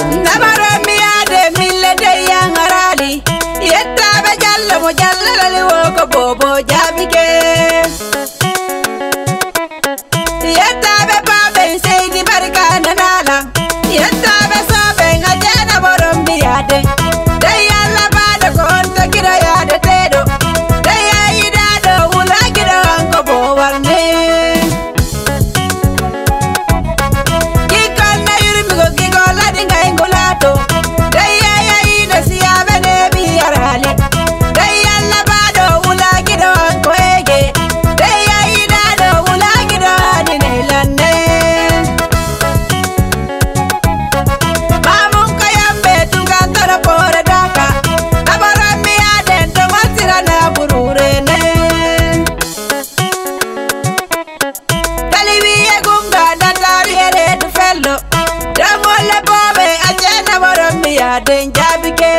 Nabara miade mille de yangarali. Yetta be jalla mo jalla lali woko bobo jabike. Yetta be babe seidi barka nanala. Yetta be sabe ngajana borom miade. De yalla bada konta kira yade tedo. De yida do ula kira anko bo warne. Kikana yurmi go kigola dinga ingolato. De ya ida siya bene bi arali. De yalla bada ula kira anko ege. De yida do ula kira dinelane. Mamun kayambe tungantara pore daka. Nabara miade tomatira na bururene. Kaliwiye gunga natari ere du fello. Damole bobe ajena baro miade njabike.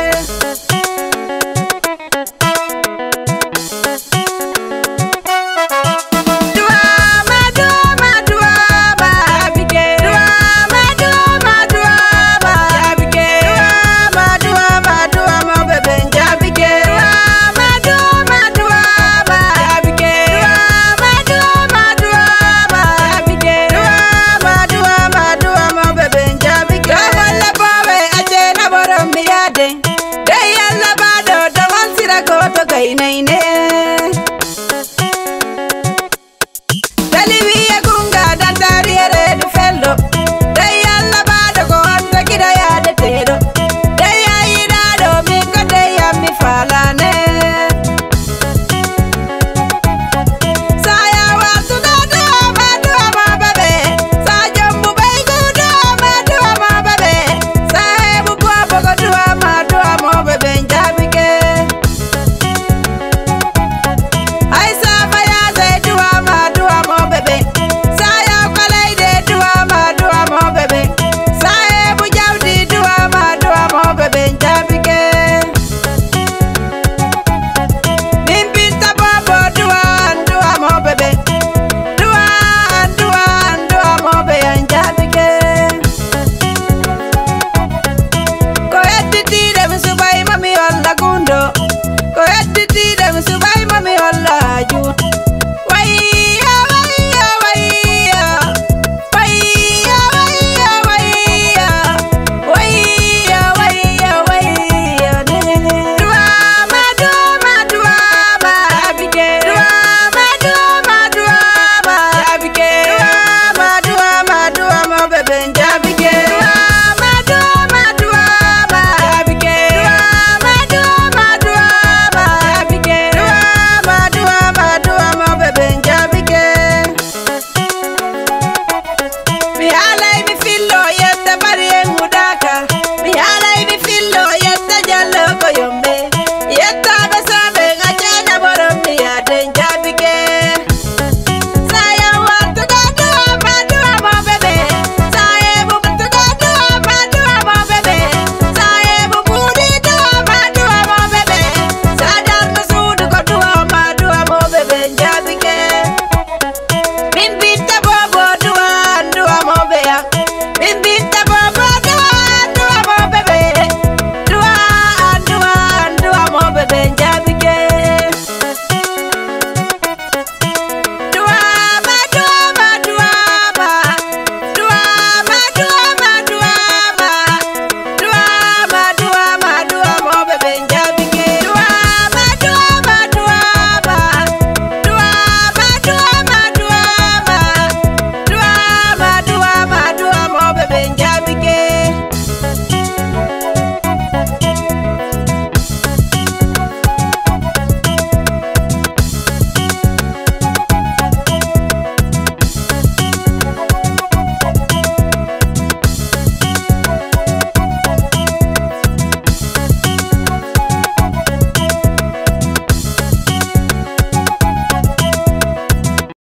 Duama duama duama abike. Duama duama duama abike. Duama duama duama bebe njabike. Duama duama duama abike. Duama duama duama abike. Duama duama duama bebe njabike. Damole bobe ajena baro miade. De yalla bado dawan sira goto gainaine.